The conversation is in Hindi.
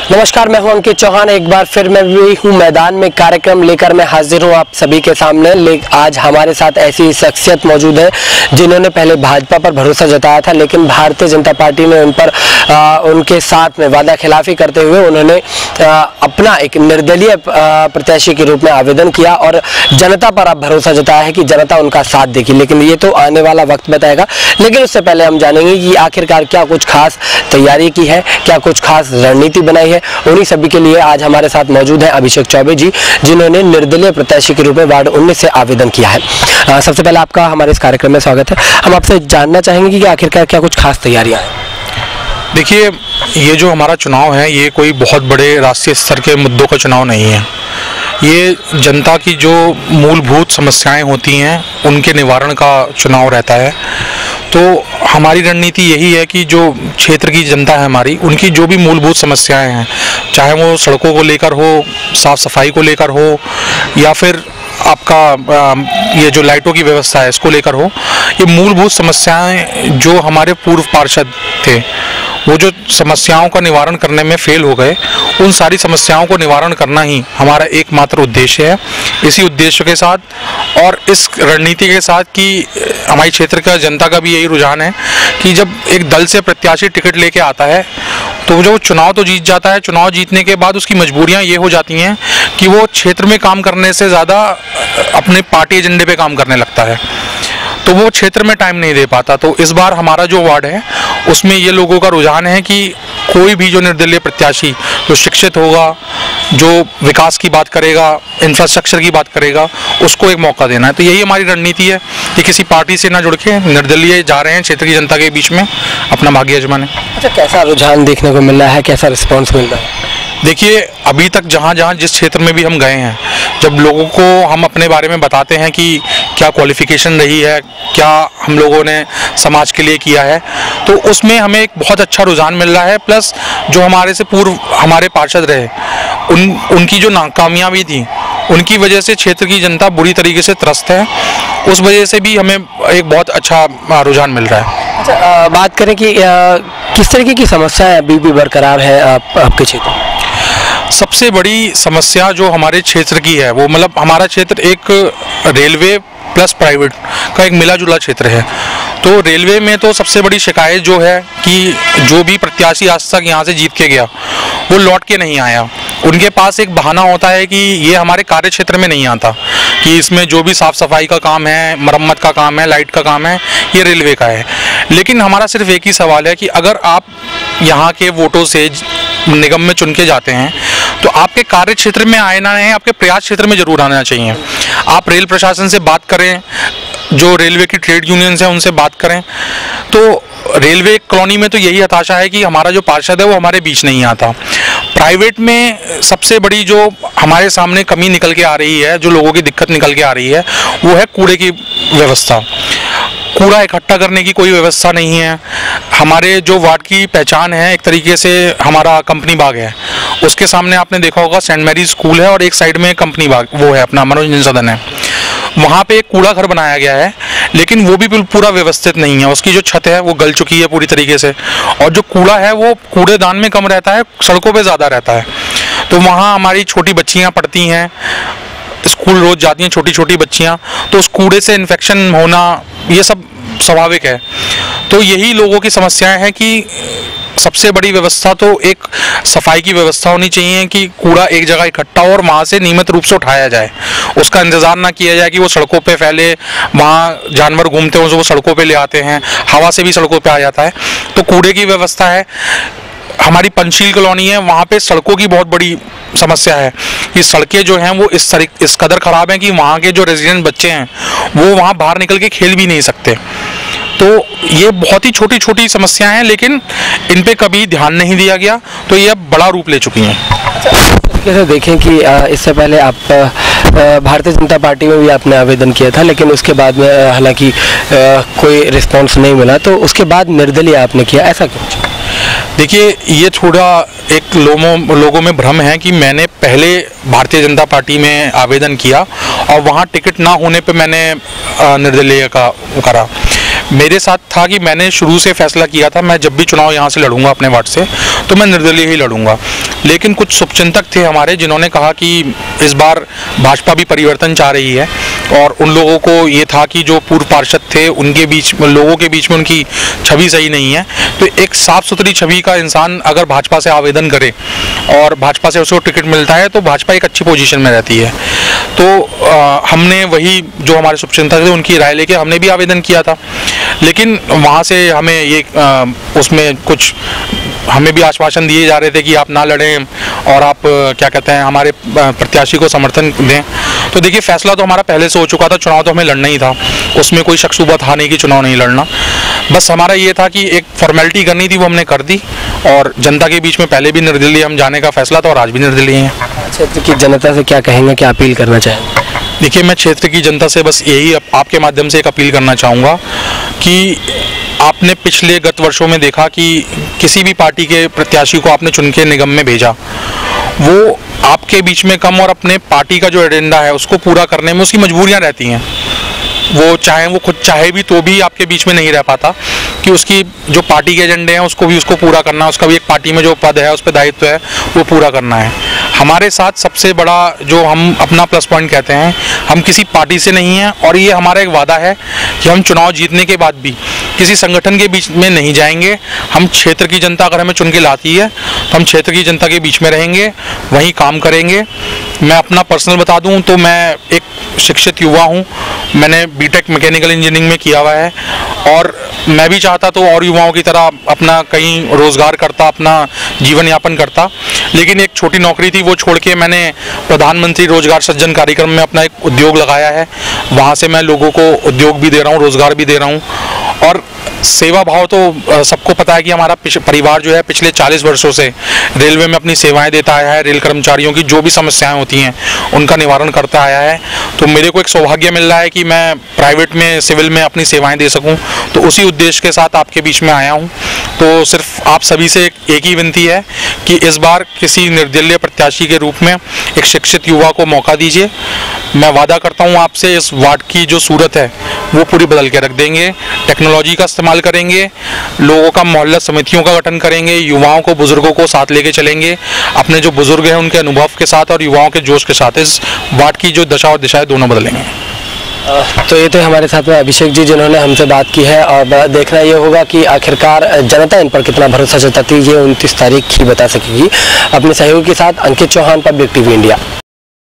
नमस्कार, मैं हूं अंकित चौहान। एक बार फिर मैं भी हूं मैदान में, कार्यक्रम लेकर मैं हाजिर हूं आप सभी के सामने। आज हमारे साथ ऐसी शख्सियत मौजूद है जिन्होंने पहले भाजपा पर भरोसा जताया था, लेकिन भारतीय जनता पार्टी ने उन पर उनके साथ में वादा खिलाफी करते हुए उन्होंने अपना एक निर्दलीय प्रत्याशी के रूप में आवेदन किया और जनता पर अब भरोसा जताया है कि जनता उनका साथ देगी। लेकिन ये तो आने वाला वक्त बताएगा। लेकिन उससे पहले हम जानेंगे कि आखिरकार क्या कुछ खास तैयारी की है, क्या कुछ खास रणनीति बनाई है। उन्हीं सभी के लिए आज हमारे साथ मौजूद हैं अभिषेक चौबे जी, जिन्होंने निर्दलीय प्रत्याशी के रूप में वार्ड 19 से आवेदन किया है। सबसे पहले आपका हमारे इस कार्यक्रम में स्वागत है। हम आपसे जानना चाहेंगे कि आखिरकार क्या कुछ खास तैयारियां हैं। देखिए, ये जो हमारा चुनाव है ये कोई बहुत बड़े राष्ट्रीय स्तर के मुद्दों का चुनाव नहीं है। ये जनता की जो मूलभूत समस्याएं होती हैं उनके निवारण का चुनाव रहता है। तो हमारी रणनीति यही है कि जो क्षेत्र की जनता है हमारी, उनकी जो भी मूलभूत समस्याएं हैं, चाहे वो सड़कों को लेकर हो, साफ सफाई को लेकर हो, या फिर आपका ये जो लाइटों की व्यवस्था है इसको लेकर हो, ये मूलभूत समस्याएं जो हमारे पूर्व पार्षद थे वो जो समस्याओं का निवारण करने में फेल हो गए, उन सारी समस्याओं को निवारण करना ही हमारा एकमात्र उद्देश्य है। इसी उद्देश्य के साथ और इस रणनीति के साथ कि हमारे क्षेत्र का जनता का भी यही रुझान है कि जब एक दल से प्रत्याशी टिकट लेके आता है तो जो चुनाव तो जीत जाता है, चुनाव जीतने के बाद उसकी मजबूरियां ये हो जाती हैं कि वो क्षेत्र में काम करने से ज़्यादा अपने पार्टी एजेंडे पे काम करने लगता है, तो वो क्षेत्र में टाइम नहीं दे पाता। तो इस बार हमारा जो वार्ड है उसमें ये लोगों का रुझान है कि कोई भी जो निर्दलीय प्रत्याशी जो शिक्षित होगा, जो विकास की बात करेगा, इंफ्रास्ट्रक्चर की बात करेगा, उसको एक मौका देना है। तो यही हमारी रणनीति है कि किसी पार्टी से ना जुड़ के निर्दलीय जा रहे हैं क्षेत्र की जनता के बीच में अपना भाग्य आजमाने। अच्छा, कैसा रुझान देखने को मिल रहा है, कैसा रिस्पॉन्स मिल रहा है? देखिए, अभी तक जहाँ जहाँ जिस क्षेत्र में भी हम गए हैं, जब लोगों को हम अपने बारे में बताते हैं कि क्या क्वालिफिकेशन रही है, क्या हम लोगों ने समाज के लिए किया है, तो उसमें हमें एक बहुत अच्छा रुझान मिल रहा है। प्लस जो हमारे से पूर्व हमारे पार्षद रहे, उनकी जो नाकामियाँ भी थी, उनकी वजह से क्षेत्र की जनता बुरी तरीके से त्रस्त है। उस वजह से भी हमें एक बहुत अच्छा रुझान मिल रहा है। अच्छा, बात करें कि किस तरीके की समस्याएं अभी भी बरकरार है आपके क्षेत्र में? सबसे बड़ी समस्या जो हमारे क्षेत्र की है वो, मतलब हमारा क्षेत्र एक रेलवे प्लस प्राइवेट का एक मिला जुला क्षेत्र है। तो रेलवे में तो सबसे बड़ी शिकायत जो है कि जो भी प्रत्याशी आज तक यहाँ से जीत के गया वो लौट के नहीं आया। उनके पास एक बहाना होता है कि ये हमारे कार्य क्षेत्र में नहीं आता, कि इसमें जो भी साफ़ सफाई का काम है, मरम्मत का काम है, लाइट का काम है, ये रेलवे का है। लेकिन हमारा सिर्फ एक ही सवाल है कि अगर आप यहाँ के वोटों से निगम में चुन के जाते हैं तो आपके कार्य क्षेत्र में आना है, आपके प्रयास क्षेत्र में जरूर आना चाहिए। आप रेल प्रशासन से बात करें, जो रेलवे की ट्रेड यूनियंस हैं उनसे बात करें। तो रेलवे कॉलोनी में तो यही हताशा है कि हमारा जो पार्षद है वो हमारे बीच नहीं आता। प्राइवेट में सबसे बड़ी जो हमारे सामने कमी निकल के आ रही है, जो लोगों की दिक्कत निकल के आ रही है, वो है कूड़े की व्यवस्था। कूड़ा इकट्ठा करने की कोई व्यवस्था नहीं है। हमारे जो वार्ड की पहचान है एक तरीके से हमारा कंपनी बाग है, उसके सामने आपने देखा होगा सेंट मैरी स्कूल है और एक साइड में कंपनी बाग वो है अपना मनोरंजन सदन है। वहाँ पे एक कूड़ा घर बनाया गया है, लेकिन वो भी पूरा व्यवस्थित नहीं है। उसकी जो छत है वो गल चुकी है पूरी तरीके से, और जो कूड़ा है वो कूड़ेदान में कम रहता है, सड़कों पे ज़्यादा रहता है। तो वहाँ हमारी छोटी बच्चियाँ पढ़ती हैं, स्कूल रोज जाती हैं छोटी छोटी बच्चियाँ, तो उस कूड़े से इन्फेक्शन होना ये सब स्वाभाविक है। तो यही लोगों की समस्याएं हैं कि सबसे बड़ी व्यवस्था तो एक सफाई की व्यवस्था होनी चाहिए कि कूड़ा एक जगह इकट्ठा हो और वहाँ से नियमित रूप से उठाया जाए। उसका इंतज़ार ना किया जाए कि वो सड़कों पे फैले, वहाँ जानवर घूमते हैं वो सड़कों पे ले आते हैं, हवा से भी सड़कों पे आ जाता है। तो कूड़े की व्यवस्था है। हमारी पंचशील कॉलोनी है, वहाँ पे सड़कों की बहुत बड़ी समस्या है कि सड़कें जो हैं वो इस कदर ख़राब हैं कि वहाँ के जो रेजिडेंट बच्चे हैं वो वहाँ बाहर निकल के खेल भी नहीं सकते। तो ये बहुत ही छोटी छोटी समस्याएं हैं, लेकिन इन पे कभी ध्यान नहीं दिया गया, तो ये अब बड़ा रूप ले चुकी हैं। कैसे देखें कि इससे पहले आप भारतीय जनता पार्टी में भी आपने आवेदन किया था, लेकिन उसके बाद में हालांकि कोई रिस्पांस नहीं मिला, तो उसके बाद निर्दलीय आपने किया, ऐसा क्यों? देखिए, ये थोड़ा एक लोगों में भ्रम है कि मैंने पहले भारतीय जनता पार्टी में आवेदन किया और वहाँ टिकट ना होने पे मैंने निर्दलीय का करा। मेरे साथ था कि मैंने शुरू से फैसला किया था, मैं जब भी चुनाव यहाँ से लड़ूंगा अपने वार्ड से तो मैं निर्दलीय ही लड़ूंगा। लेकिन कुछ शुभचिंतक थे हमारे जिन्होंने कहा कि इस बार भाजपा भी परिवर्तन चाह रही है, और उन लोगों को ये था कि जो पूर्व पार्षद थे उनके बीच में, लोगों के बीच में उनकी छवि सही नहीं है, तो एक साफ सुथरी छवि का इंसान अगर भाजपा से आवेदन करे और भाजपा से उसको टिकट मिलता है तो भाजपा एक अच्छी पोजीशन में रहती है। तो हमने वही जो हमारे शुभचिंतक थे उनकी राय लेके हमने भी आवेदन किया था। लेकिन वहाँ से हमें ये उसमें कुछ हमें भी आश्वासन दिए जा रहे थे कि आप ना लड़ें और आप क्या कहते हैं हमारे प्रत्याशी को समर्थन दें। तो देखिए, फैसला तो हमारा पहले से हो चुका था, चुनाव तो हमें लड़ना ही था, उसमें कोई शक शुबा था नहीं कि चुनाव नहीं लड़ना। बस हमारा ये था कि एक फॉर्मेलिटी करनी थी, वो हमने कर दी, और जनता के बीच में पहले भी निर्दलीय हम जाने का फैसला था और आज भी निर्दलीय हैं। क्षेत्र की जनता से क्या कहेंगे, क्या अपील करना चाहेंगे? देखिए, मैं क्षेत्र की जनता से बस यही आपके माध्यम से एक अपील करना चाहूँगा कि आपने पिछले गत वर्षों में देखा कि किसी भी पार्टी के प्रत्याशी को आपने चुन के निगम में भेजा, वो आपके बीच में कम और अपने पार्टी का जो एजेंडा है उसको पूरा करने में उसकी मजबूरियां रहती हैं। वो खुद चाहे भी तो भी आपके बीच में नहीं रह पाता कि उसकी जो पार्टी के एजेंडे हैं उसको पूरा करना है, उसका भी एक पार्टी में जो पद है उस पर दायित्व है वो पूरा करना है। हमारे साथ सबसे बड़ा जो हम अपना प्लस पॉइंट कहते हैं, हम किसी पार्टी से नहीं हैं, और ये हमारा एक वादा है कि हम चुनाव जीतने के बाद भी किसी संगठन के बीच में नहीं जाएंगे। हम क्षेत्र की जनता अगर हमें चुन के लाती है तो हम क्षेत्र की जनता के बीच में रहेंगे, वहीं काम करेंगे। मैं अपना पर्सनल बता दूं तो मैं एक शिक्षित युवा हूं, मैंने बीटेक मैकेनिकल इंजीनियरिंग में किया हुआ है, और मैं भी चाहता तो और युवाओं की तरह अपना कहीं रोज़गार करता, अपना जीवन यापन करता, लेकिन एक छोटी नौकरी थी वो छोड़ के मैंने प्रधानमंत्री रोजगार सृजन कार्यक्रम में अपना एक उद्योग लगाया है। वहाँ से मैं लोगों को उद्योग भी दे रहा हूँ, रोज़गार भी दे रहा हूँ। और सेवा भाव तो सबको पता है कि हमारा परिवार जो है पिछले 40 वर्षों से रेलवे में अपनी सेवाएं देता आया है। रेल कर्मचारियों की जो भी समस्याएं होती हैं उनका निवारण करता आया है। तो मेरे को एक सौभाग्य मिल रहा है कि मैं प्राइवेट में, सिविल में अपनी सेवाएं दे सकूं, तो उसी उद्देश्य के साथ आपके बीच में आया हूं। तो सिर्फ आप सभी से एक ही विनती है कि इस बार किसी निर्दलीय प्रत्याशी के रूप में एक शिक्षित युवा को मौका दीजिए। मैं वादा करता हूं आपसे, इस वार्ड की जो सूरत है वो पूरी बदल के रख देंगे। टेक्नोलॉजी का इस्तेमाल करेंगे, लोगों का मोहल्ला समितियों का गठन करेंगे, युवाओं को, बुजुर्गों को साथ लेके चलेंगे, अपने जो बुजुर्ग हैं उनके अनुभव के साथ और युवाओं के जोश के साथ इस वार्ड की जो दशा और दिशा है दोनों बदलेंगे। तो ये तो हमारे साथ में अभिषेक जी जिन्होंने हमसे बात की है, और देखना ये होगा कि आखिरकार जनता इन पर कितना भरोसा जताती है, ये 29 तारीख ही बता सकेगी। अपने सहयोगी के साथ Ankit Chauhan, public TV India.